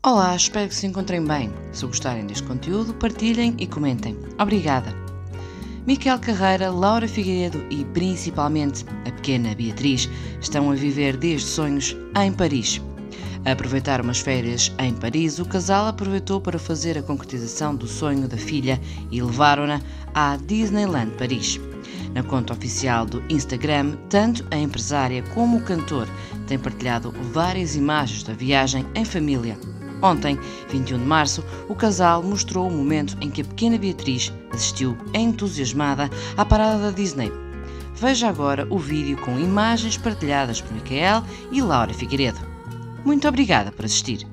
Olá, espero que se encontrem bem. Se gostarem deste conteúdo, partilhem e comentem. Obrigada! Miquel Carreira, Laura Figueiredo e, principalmente, a pequena Beatriz estão a viver desde sonhos em Paris. A aproveitar umas férias em Paris, o casal aproveitou para fazer a concretização do sonho da filha e levaram-na à Disneyland Paris. Na conta oficial do Instagram, tanto a empresária como o cantor têm partilhado várias imagens da viagem em família. Ontem, 21 de março, o casal mostrou o momento em que a pequena Beatriz assistiu entusiasmada à parada da Disney. Veja agora o vídeo com imagens partilhadas por Miquel e Laura Figueiredo. Muito obrigada por assistir.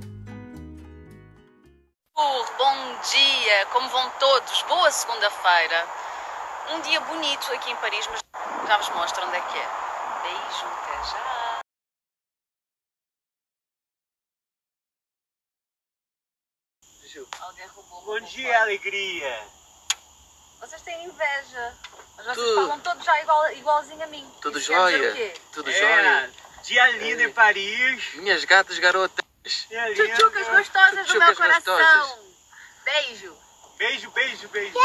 Bom dia, como vão todos? Boa segunda-feira. Um dia bonito aqui em Paris, mas já vos mostro onde é que é. Beijo, até já. Alguém roubou. Bom dia, alegria! Vocês têm inveja. Mas vocês falam todos já igualzinho a mim. Tudo Isso quer dizer jóia? o quê? Tudo jóia? Dia lindo em Paris! Minhas gatas garotas. Dia lindo. Tchutchucas gostosas do meu Tchutchucas coração. gostosas. Beijo. Beijo, beijo, beijo!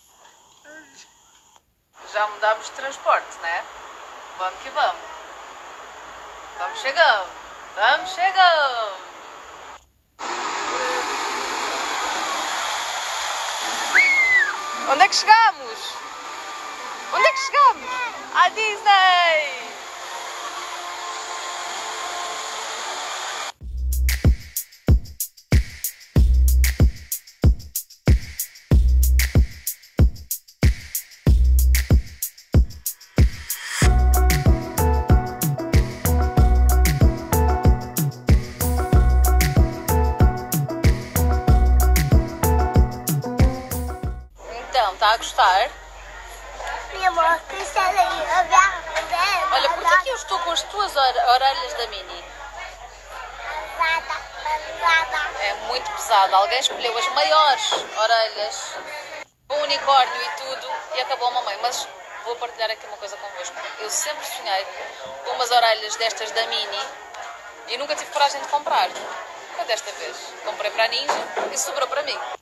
Já mudámos de transporte, né? Vamos que vamos. Vamos chegando. Vamos chegando. Onde é que chegamos? Onde é que chegamos? À Disney! Então, está a gostar? Olha, por que eu estou com as tuas orelhas da Mini? É muito pesado. Alguém escolheu as maiores orelhas, o unicórnio e tudo, e acabou a mamãe. Mas vou partilhar aqui uma coisa convosco. Eu sempre sonhei com umas orelhas destas da Mini e nunca tive coragem de comprar. Mas desta vez comprei para a Ninja e sobrou para mim.